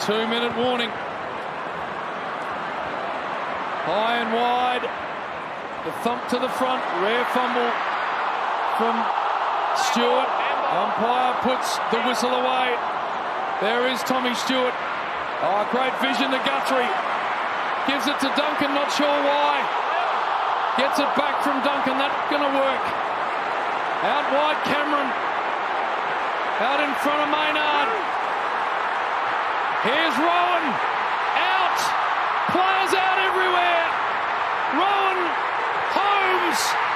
2-minute warning. High and wide. The thump to the front. Rare fumble from Stewart. Umpire puts the whistle away. There is Tommy Stewart. Oh, great vision to Guthrie. Gives it to Duncan, not sure why. Gets it back from Duncan. That's going to work. Out wide, Cameron. Out in front of Maynard. Here's Rohan. Out. Players out everywhere. Rohan Holmes